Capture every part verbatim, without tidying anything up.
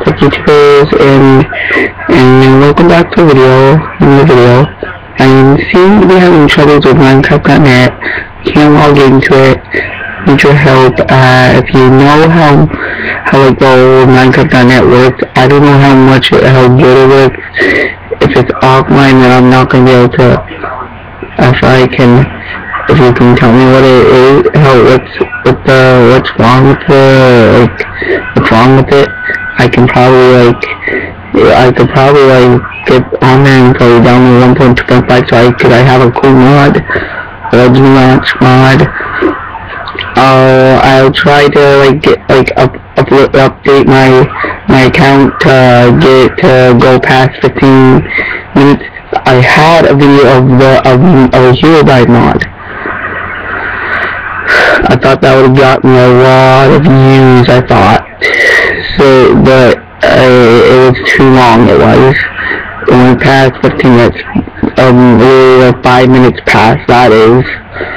what's up YouTubers, and and welcome back to the video. In the video, I seem to be having troubles with Minecraft dot net. Can't log into it. Need your help. Uh, if you know how how like the old Minecraft dot net works, I don't know how much it, how good it works. If it's offline, then I'm not gonna be able to. If I can, if you can tell me what it is, how what's what the what's wrong with the like what's wrong with it, I can probably like I could probably like get on there and probably download one point two point five so I could I have a cool mod, legend launch mod. Uh, I'll try to like get like up upload update my my account to get to go past fifteen minutes. I had a video of the of, of a hero dive mod. I thought that would have gotten a lot of views, I thought. So, but uh, it was too long, it was. It went past fifteen minutes. Um, really like five minutes past, that is.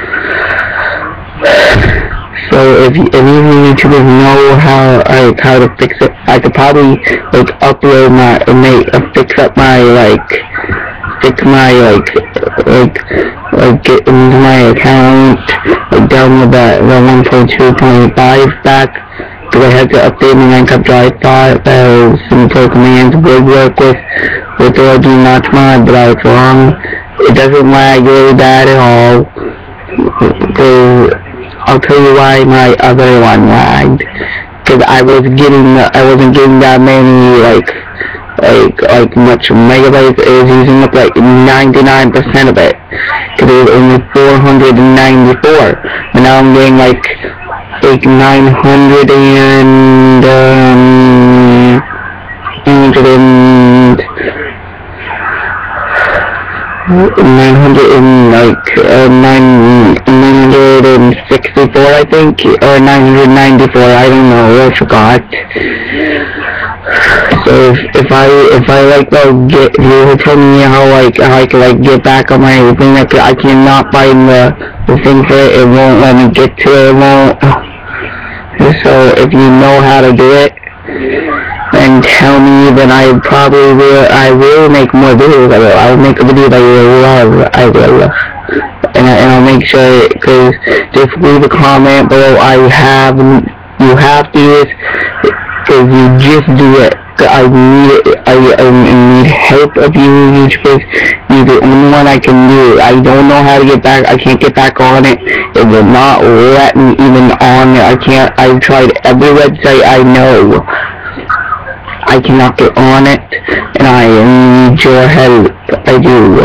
So, if, if any of you YouTubers know how, like, how to fix it, I could probably, like, upload my, make, uh, fix up my, like, fix my, like, like, like, get into my account, like, download that, the one point two point five back, because I had to update my Minecraft drive. I thought that was simple commands would work with, with the legend launch mod, but I was wrong. It doesn't lag really bad at all, because I'll tell you why my other one lagged, because I was getting, I wasn't getting that many, like, like, like much megabytes. It was using up like ninety-nine percent of it, because it was only four hundred ninety-four, and now I'm getting like, like nine hundred and, um, nine hundred and, nine hundred and like, uh, nine, nine hundred sixty-four, I think, or nine hundred ninety-four, I don't know, I forgot. So if, if I if I like well get if you tell me how like how I can like get back on my thing, like I cannot find the the thing for it, it won't let me get to it, it won't. So if you know how to do it, then tell me. Then I probably will. I will make more videos. I will. I will make a video that you will love. I will. And, I, and I'll make sure, because just leave a comment below. I have you have to do this. Because you just do it. I need it. I, I need help of you YouTubers. You're the only one I can do it. I don't know how to get back. I can't get back on it. It will not let me even on it. I can't. I've tried every website I know. I cannot get on it. And I need your help. I do.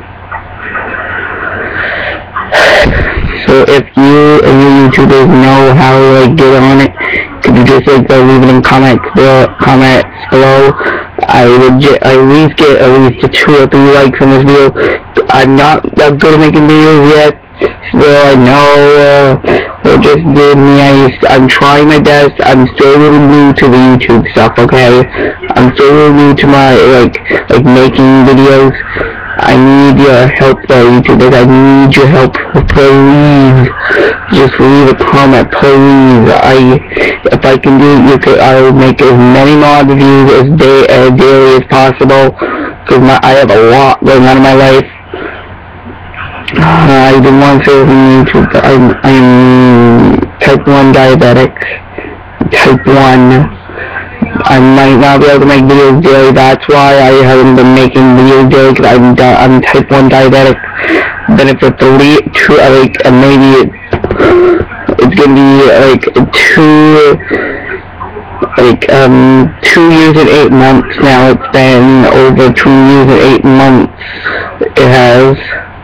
So if you and you YouTubers know how to like get on it, could you just like go leave it in comments below, comments below. I legit, I at least get at least two or three likes on this video. I'm not that good at making videos yet, so I know uh, it just did me. I, I'm trying my best. I'm still really new to the YouTube stuff. Okay, I'm still really new to my like like making videos. I need your help though, YouTubers. I need your help, please. Just leave a comment, please. I, if I can do it, you could, I will make as many mod reviews as day, as daily as possible. Cause my, I have a lot going on in my life. Uh, I didn't want to say it on YouTube. I'm, I'm type one diabetic. Type one. I might not be able to make videos daily. That's why I haven't been making videos daily, because I'm, I'm type one diabetic. Then if it's three, two, like, uh, maybe it's gonna be like two, like, um, two years and eight months now. It's been over two years and eight months. It has.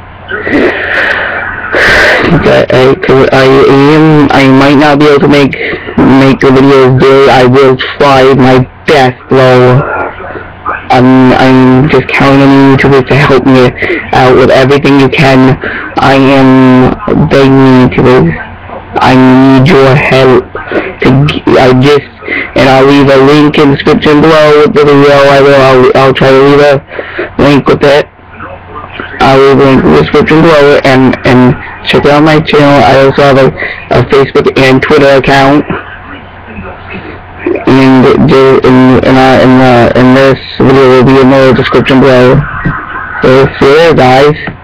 But I, cause I am, I might not be able to make, make the videos daily. I will try my best, though. I'm, I'm just counting on you YouTubers to help me out with everything you can. I am begging you YouTubers. I need your help. To, I just, and I'll leave a link in the description below with the video. I will, I'll, I'll try to leave a link with it. I'll leave a link in the description below, and, and check out my channel. I also have a, a Facebook and Twitter account. and there in in, uh, in, uh, in this video will be in the description below. So see you later, guys.